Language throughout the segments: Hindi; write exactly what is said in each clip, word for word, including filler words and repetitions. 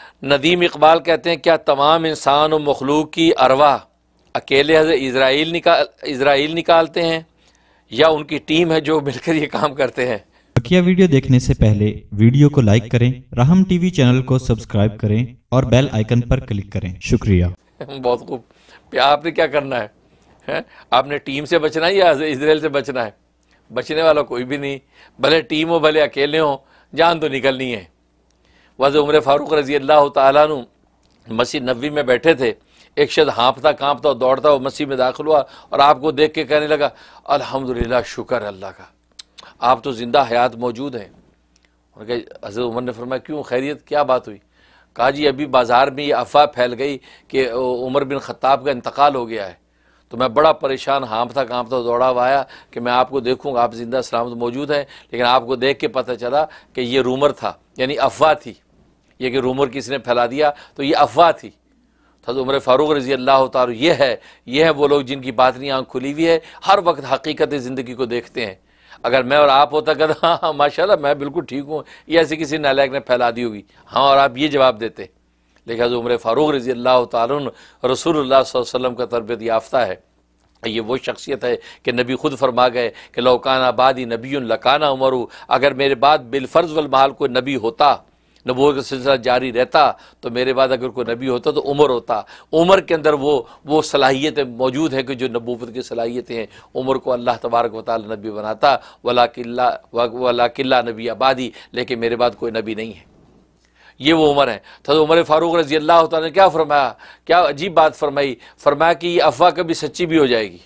नदीम इकबाल कहते हैं, क्या तमाम इंसान और मखलूक की अरवाह अकेले हज़रत इज़राइल निकाल इज़राइल निकालते हैं या उनकी टीम है जो मिलकर ये काम करते हैं? बकिया वीडियो देखने से पहले वीडियो को लाइक करें, राहम टीवी चैनल को सब्सक्राइब करें और बेल आइकन पर क्लिक करें। शुक्रिया। बहुत खूब। आपने क्या करना है, है? आपने टीम से बचना है या इजराइल से बचना है? बचने वाला कोई भी नहीं, भले टीम हो भले अकेले हो, जान तो निकलनी है। वज़ उमर फ़ारूक रज़ी अल्लाह तआला अन्हु मस्जिद नबवी में बैठे थे, एक शख्स हाँफता कांपता और दौड़ता हुआ मस्जिद में दाखिल हुआ और आपको देख के कहने लगा, अल्हम्दुलिल्लाह, शुक्र अल्लाह का, आप तो ज़िंदा हयात मौजूद हैं। उनके हज़रत उमर ने फरमाया, क्यों, खैरियत, क्या बात हुई? कहा, जी अभी बाज़ार में ये अफवाह फैल गई कि उमर बिन ख़त्ताब का इंतकाल हो गया है, तो मैं बड़ा परेशान हाँफता कांपता दौड़ा हुआ आया कि मैं आपको देखूंगा, आप ज़िंदा सलामत मौजूद हैं, लेकिन आपको देख के पता चला कि ये रूमर था, यानी अफवाह थी, ये कि रूमर किसी ने फैला दिया, तो ये अफवाह थी। हज़रत उमर फ़ारूक रज़ी अल्लाह तआला ये है ये है वो लोग जिनकी बातनी आँख खुली हुई है, हर वक्त हकीकत ज़िंदगी को देखते हैं। अगर मैं और आप होता कहते हाँ हाँ माशाल्लाह मैं बिल्कुल ठीक हूँ, ये ऐसे किसी नालायक ने फैला दी होगी, हाँ, और आप ये जवाब देते। लेकिन हज़रत उमर फ़ारूक रज़ी अल्लाह तआला अन्हु रसूलुल्लाह सल्लल्लाहु अलैहि वसल्लम का तरबियत याफ्ता है। ये वो शख्सियत है कि नबी खुद फरमा गए कि लौकाना बादी नबीयुन लकाना उमरु, अगर मेरे बाद बिलफ़र्ज़ वल महल कोई नबी होता, नबूवत का सिलसिला जारी रहता, तो मेरे बाद अगर कोई नबी होता तो उमर होता। उमर के अंदर वो वो सलाहियतें मौजूद हैं कि जो नबूवत की सलाहियतें हैं, उमर को अल्लाह तबारक व तआला नबी बनाता। वलाकिल्ला वलाकिल्ला नबी आबादी, लेकिन मेरे बाद कोई नबी नहीं है। ये वो उमर है। तो उमर फ़ारूक रज़ी अल्लाह तआला ने क्या फरमाया, क्या अजीब बात फरमाई, फरमाया कि ये अफवाह कभी सच्ची भी हो जाएगी।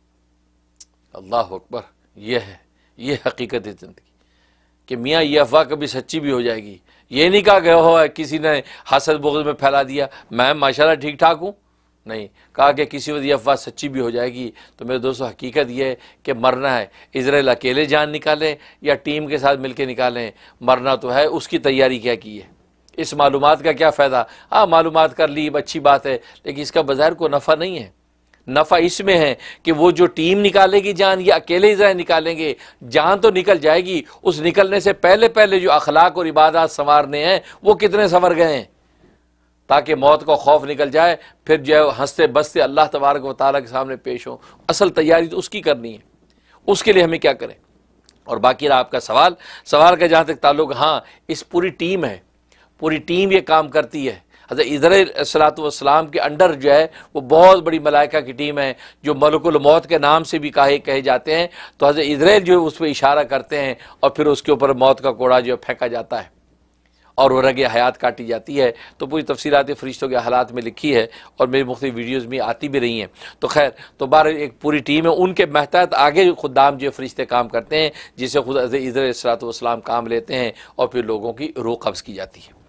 अल्लाह अकबर, ये है ये हकीकत है ज़िंदगी कि मियाँ ये अफवाह कभी सच्ची भी हो जाएगी। ये नहीं कहा गया हो किसी ने हसद बुग़्ज़ में फैला दिया, मैं माशाल्लाह ठीक ठाक हूँ, नहीं, कहा कि किसी वक्त ये अफवाह सच्ची भी हो जाएगी। तो मेरे दोस्तों, हकीकत ये है कि मरना है, इज़राइल अकेले जान निकालें या टीम के साथ मिलकर निकालें, मरना तो है, उसकी तैयारी क्या की है, इस मालूमात का क्या फ़ायदा। हाँ, मालूमात कर ली, अच्छी बात है, लेकिन इसका बज़ाहिर कोई नफ़ा नहीं है। नफ़ा इसमें है कि वो जो टीम निकालेगी जान या अकेले इज़राइल निकालेंगे, जान तो निकल जाएगी, उस निकलने से पहले पहले जो अखलाक और इबादत संवारने हैं वो कितने संवर गए हैं, ताकि मौत का खौफ निकल जाए, फिर जो है हंसते बसते अल्लाह तबारक व तआला के सामने पेश हो। असल तैयारी तो उसकी करनी है, उसके लिए हमें क्या करें। और बाकी रहा आपका सवाल, सवाल का जहाँ तक ताल्लुक, हाँ, इस पूरी टीम है, पूरी टीम ये काम करती है। हज़रत इज़राइल अलैहिस्सलातु वस्सलाम के अंडर जो है वो बहुत बड़ी मलाइका की टीम है, जो मलकुल मौत के नाम से भी कहे कहे जाते हैं। तो हज़रत इज़राइल जो है उस पर इशारा करते हैं और फिर उसके ऊपर मौत का कोड़ा जो है फेंका जाता है और वो रगे हयात काटी जाती है। तो पूरी तफसीलात फ़रिश्तों के हालात में लिखी है और मेरी मुख्तलिफ वीडियोज़ में आती भी रही हैं। तो खैर, तो बार एक पूरी टीम है, उनके महतात आगे खुदाम जो फ़रिश्ते काम करते हैं, जिससे खुद हज़रत इज़राइल अलैहिस्सलातु वस्सलाम काम लेते हैं और फिर लोगों की रूह कब्ज़ की जाती है।